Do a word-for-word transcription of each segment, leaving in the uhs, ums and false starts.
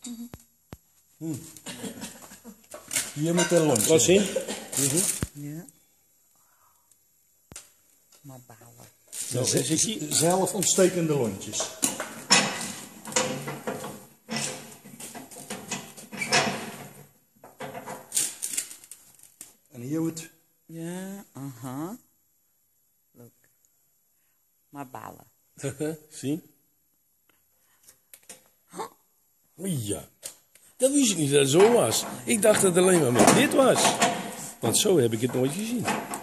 Hmm. Hier met de lontje. Wat zien? Ja. Maar balen. Dat is zelf ontstekende lontjes. En hier wordt... Ja, aha. Look. Maar balen. Zien? Oei, ja. Dat wist ik niet dat het zo was. Ik dacht dat het alleen maar met dit was. Want zo heb ik het nooit gezien.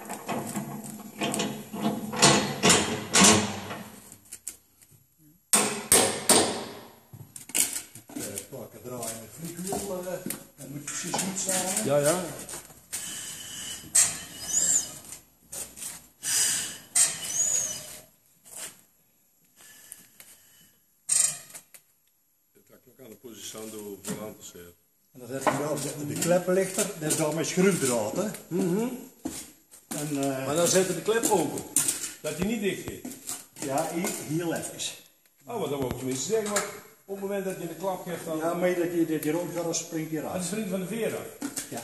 Pakken, draaien met vliegwiel. Dan moet je precies goed staan. Ja, ja. Aan de posizando volante. En dan zet je wel de, de kleppenlichter, dat is dan met schroefdraad, hè? Mm-hmm. En, uh, Maar dan zetten de klep open. Dat hij niet dicht gaat. ja, hier, heel even. Oh, maar dat wil ik tenminste zeggen. Maar op het moment dat je de klap geeft, dan... Ja, maar dat je dat je rond gaat, dan springt je Dat eruit. is vriend van de veer af. Ja.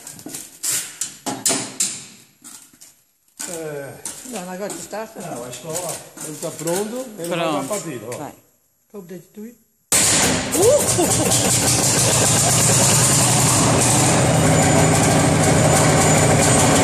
Uh, Ja, dan gaat je starten. nou, hij is klaar. Está pronto? En dan Pronto. gaat partida. Ó. Vai. Ik hoop dat je het doet. Uh!